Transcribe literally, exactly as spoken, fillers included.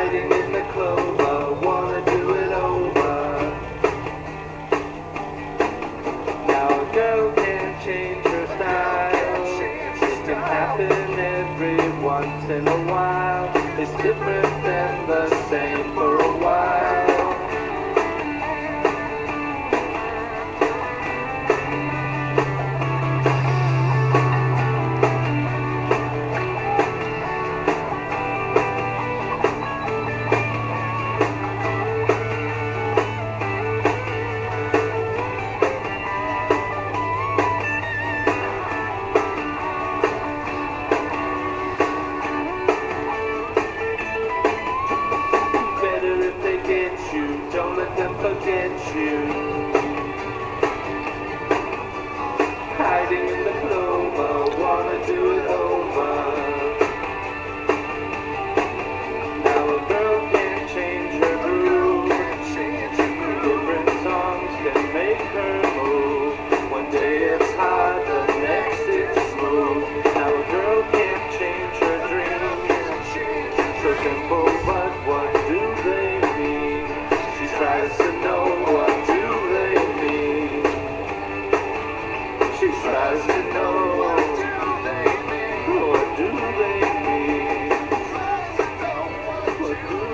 hiding in the clover, wanna do it over. Now a girl can change her style, it can happen every once in a while. It's different than the same for a while. Don't let them forget you. Hiding in the clover, wanna do it over. Now a girl can change her groove. Different songs can make her move. One day it's hard, the next it's smooth. Now a girl can change her dreams. So simple, but what do they mean? She tries to know what do they mean. She tries to know what do they mean. What do they mean? What do